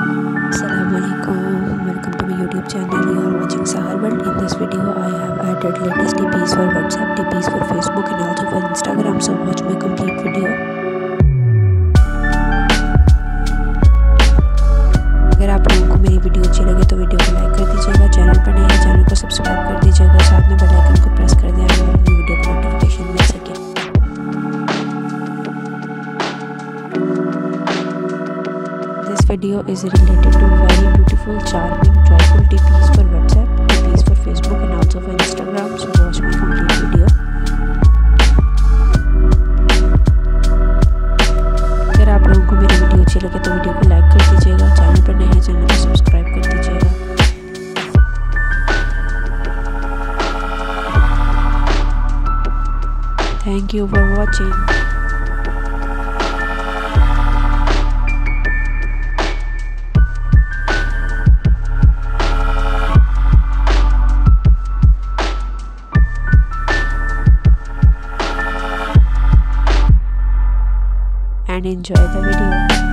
Assalamualaikum, welcome to my YouTube channel. You are watching Sahar World. In this video I have added latest DPs for WhatsApp, DPs for Facebook and also for Instagram, so watch my complete video. अगर आप लोगों को मेरी video अच्छी लगे तो video को like कर दीजिएगा, चैनल पर नए हैं चैनल को सब्सक्राइब कर दीजिएगा, साथ में बेल आइकन को प्रेस कर दें अगर न्यू वीडियो का नोटिफिकेशन मिल सके। This video is related to very beautiful, charming, joyful DPs for WhatsApp, DPs for Facebook and also for Instagram, so watch my complete video. अगर आप लोगों को मेरी वीडियो अच्छी लगे तो वीडियो को लाइक कर दीजिएगा, चैनल पर नए हैं चैनल को सब्सक्राइब कर दीजिएगा। Thank you for watching. And enjoy the video.